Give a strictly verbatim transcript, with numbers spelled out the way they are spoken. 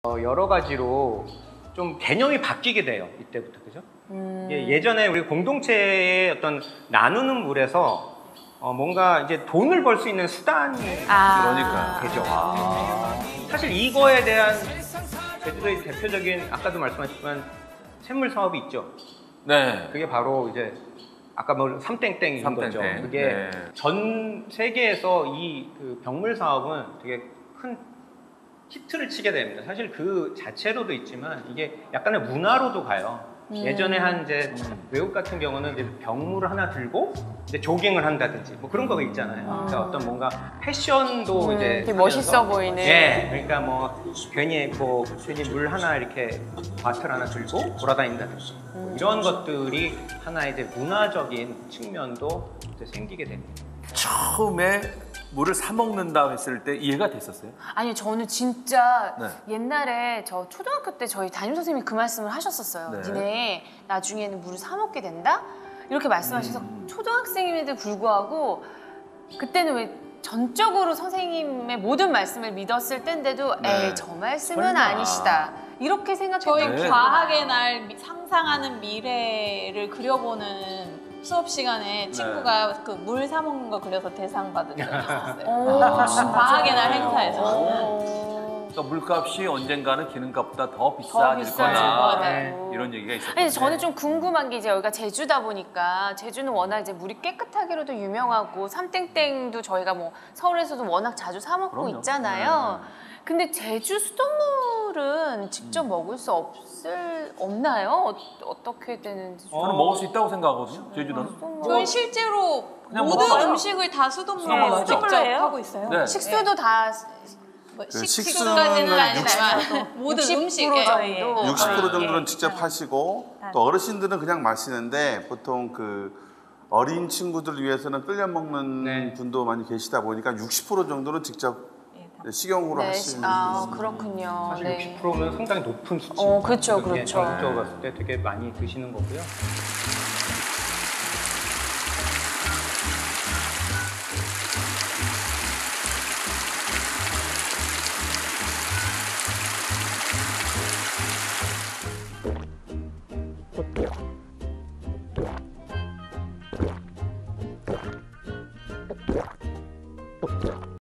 어, 여러 가지로 좀 개념이 바뀌게 돼요. 이때부터, 그죠? 음... 예전에 우리 공동체의 어떤 나누는 물에서 어, 뭔가 이제 돈을 벌 수 있는 수단이 아... 그러니까 되죠. 아... 사실 이거에 대한 제주도의 대표적인 아까도 말씀하셨지만 샘물 사업이 있죠. 네. 그게 바로 이제 아까 뭐 삼땡땡인 삼땡땡. 거죠. 그게 네. 전 세계에서 이 그 병물 사업은 되게 큰 히트를 치게 됩니다. 사실 그 자체로도 있지만 이게 약간의 문화로도 가요. 음. 예전에 한 이제 음. 외국 같은 경우는 이제 병물을 하나 들고 이제 조깅을 한다든지 뭐 그런 거가 있잖아요. 아. 그러니까 어떤 뭔가 패션도 음, 이제 되게 멋있어 보이는. 예, 그러니까 뭐 괜히 뭐 괜히 물 하나 이렇게 바틀 하나 들고 돌아다닌다든지 음. 뭐 이런 것들이 하나의 이제 문화적인 측면도 이제 생기게 됩니다. 처음에 물을 사 먹는다 했을 때 이해가 됐었어요? 아니요, 저는 진짜 네. 옛날에 저 초등학교 때 저희 담임 선생님이 그 말씀을 하셨었어요. 네. 니네 나중에는 물을 사 먹게 된다? 이렇게 말씀하셔서 음. 초등학생임에도 불구하고 그때는 왜 전적으로 선생님의 모든 말씀을 믿었을 때인데도 네. 에이, 저 말씀은 설마. 아니시다. 이렇게 생각했던 저희 네. 과학의 날 상상하는 미래를 그려보는 수업 시간에 친구가 네. 그 물 사 먹는 거 그려서 대상 받은 적이 있었어요. 과학의 날 행사에서. 그러니까 물값이 언젠가는 기름값보다 더 비싸질 거다. 네. 이런 얘기가 있었거든요. 아니, 저는 좀 궁금한 게 이제 여기가 제주다 보니까 제주는 워낙 이제 물이 깨끗하기로도 유명하고 삼땡땡도 저희가 뭐 서울에서도 워낙 자주 사 먹고 그럼요. 있잖아요. 네. 근데 제주 수돗물은 직접 음. 먹을 수 없을 없나요? 어, 어떻게 되는지 저는 어, 먹을 수 있다고 생각하거든요. 제주도는. 저희 실제로 모든 먹어봐요. 음식을 다 수돗물로 직접 하고 있어요. 네. 식수도 네. 다 뭐 그 식수까지는 아니지만 모든 음식 정도 육십 퍼센트 정도는 직접 하시고 또 어르신들은 그냥 마시는데 보통 그 어린 친구들 위해서는 끓여 먹는 네. 분도 많이 계시다 보니까 육십 퍼센트 정도는 직접 식용으로 네, 하시는 아, 그렇군요. 사실 네. 육십 퍼센트면 상당히 높은 수치. 어, 그렇죠, 그렇죠. 전국적으로 봤을 때 되게 많이 드시는 거고요.